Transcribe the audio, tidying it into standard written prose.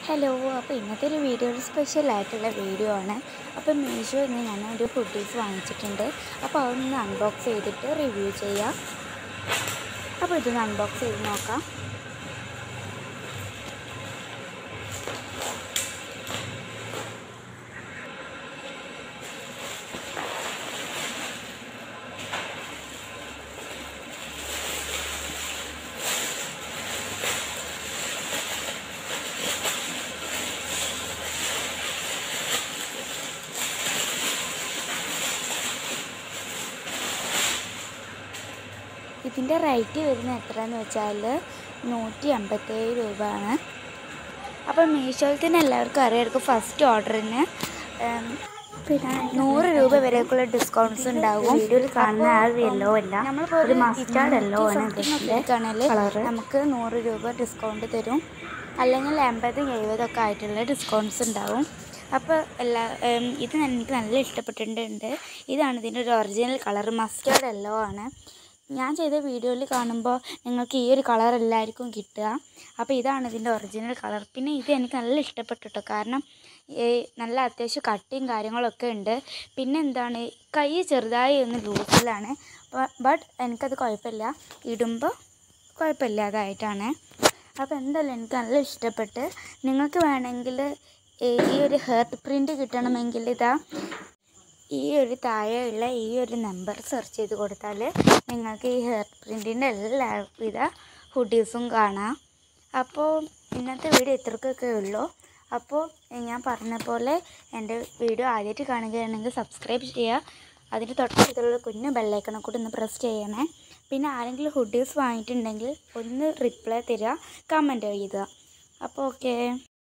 Hello, അപ്പോൾ ഇന്നത്തെ ഒരു വീഡിയോ ഒരു സ്പെഷ്യലായിട്ടുള്ള വീഡിയോ ആണ്. അപ്പോൾ മീഷോയിൽ നിന്ന് ഞാനൊരു ഹുഡീസ് വാങ്ങിച്ചിട്ടുണ്ട്. അപ്പോൾ അതൊന്ന് അൺബോക്സ് ചെയ്തിട്ട് റിവ്യൂ ചെയ്യാം. അപ്പോൾ ഇതൊന്ന് അൺബോക്സ് ചെയ്ത് നോക്കാം. ഇതിൻ്റെ റേറ്റ് വരുന്നത് എത്രയെന്ന് വെച്ചാൽ 157 രൂപയാണ്. അപ്പോൾ മീഷോയിൽ തന്നെ എല്ലാവർക്കും അറിയാം, ഫസ്റ്റ് ഓർഡറിന് പിന്നെ 100 രൂപ വരെയൊക്കെയുള്ള ഡിസ്കൗണ്ട്സ് ഉണ്ടാകും. വീഡിയോയിൽ കാണുന്ന ആ യെല്ലോ അല്ല, ഒരു മസ്റ്റാർഡ് യെല്ലോ ആണ്. നമുക്ക് 100 രൂപ ഡിസ്കൗണ്ട് തരും, അല്ലെങ്കിൽ 80-70 ഒക്കെ ആയിട്ടുള്ള ഡിസ്കൗണ്ട്സ് ഉണ്ടാവും. അപ്പോൾ ഇത് എനിക്ക് നല്ല ഇഷ്ടപ്പെട്ടിട്ടുണ്ട്. ഇതാണ് ഇതിൻ്റെ ഒരു ഒറിജിനൽ കളർ, മസ്റ്റാർഡ് യെല്ലോ ആണ്. ഞാൻ ചെയ്ത വീഡിയോയിൽ കാണുമ്പോൾ നിങ്ങൾക്ക് ഈ ഒരു കളർ എല്ലാവർക്കും കിട്ടുക. അപ്പോൾ ഇതാണ് ഇതിൻ്റെ ഒറിജിനൽ കളർ. പിന്നെ ഇത് എനിക്ക് നല്ല ഇഷ്ടപ്പെട്ടു കേട്ടോ, കാരണം നല്ല അത്യാവശ്യം കട്ടിയും കാര്യങ്ങളൊക്കെ ഉണ്ട്. പിന്നെ എന്താണ്, കൈ ചെറുതായി ഒന്ന് ലൂസിലാണ്, ബട്ട് എനിക്കത് കുഴപ്പമില്ല, ഇടുമ്പോൾ കുഴപ്പമില്ലാതായിട്ടാണ്. അപ്പോൾ എന്തായാലും എനിക്ക് നല്ല ഇഷ്ടപ്പെട്ട്. നിങ്ങൾക്ക് വേണമെങ്കിൽ ഈ ഒരു ഹെർട്ട് പ്രിൻ്റ് കിട്ടണമെങ്കിൽ ഈ ഒരു താഴെയുള്ള ഈ ഒരു നമ്പർ സെർച്ച് ചെയ്ത് കൊടുത്താൽ നിങ്ങൾക്ക് ഈ ഹെർട്ട് പ്രിൻറ്റിൻ്റെ എല്ലാവിധ ഹുഡീസും കാണാം. അപ്പോൾ ഇന്നത്തെ വീഡിയോ ഇത്രക്കൊക്കെ ഉള്ളൂ. അപ്പോൾ ഞാൻ പറഞ്ഞ പോലെ എൻ്റെ വീഡിയോ ആദ്യമായിട്ട് കാണുകയാണെങ്കിൽ സബ്സ്ക്രൈബ് ചെയ്യുക. അതിൻ്റെ തൊട്ടടുത്തുള്ള കുഞ്ഞു ബെല്ലൈക്കണെ കൂടി ഒന്ന് പ്രസ് ചെയ്യണേ. പിന്നെ ആരെങ്കിലും ഹുഡീസ് വാങ്ങിയിട്ടുണ്ടെങ്കിൽ ഒന്ന് റിപ്ലൈ തരിക, കമൻറ്റ് എഴുതുക. അപ്പോൾ ഓക്കേ.